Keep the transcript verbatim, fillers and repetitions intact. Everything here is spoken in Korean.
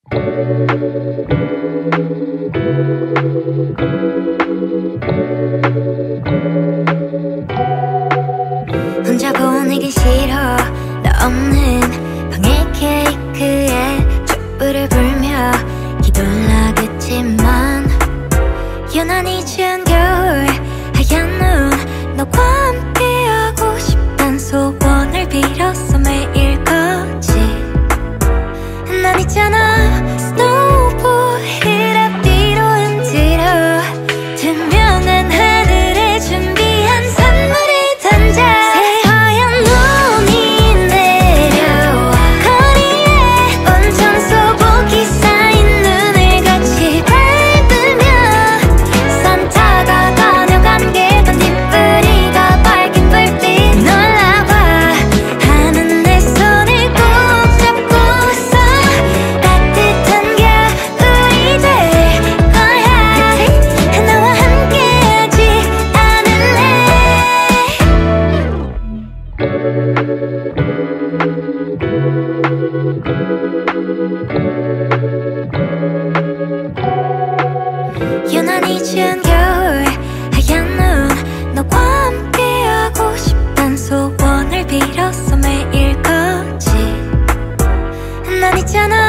혼자 보내기 싫어 너 없는 방에 케이크에 촛불을 불며 기돌라겠지만 유난히 추운 겨울 하얀 눈 너와 함께하고 싶단 소원을 빌었어 매일같이 난 있잖아 스노우볼을 앞뒤로 흔들어 투명한 하늘에 준비한 선물을 던져 새하얀 눈이 내려와 거리에 온통 소복이 쌓인 눈을 같이 밟으며 산타가 다녀간 길건 뒷부리가 밝힌 불빛 놀라봐 하는 내 손을 꼭 잡고서 따뜻한 겨울이 될 거야 나와 함께하지 않을래 유난히 추운 겨울 하얀 눈 너와 함께하고 싶단 소원을 빌었어 매일같이 난 있잖아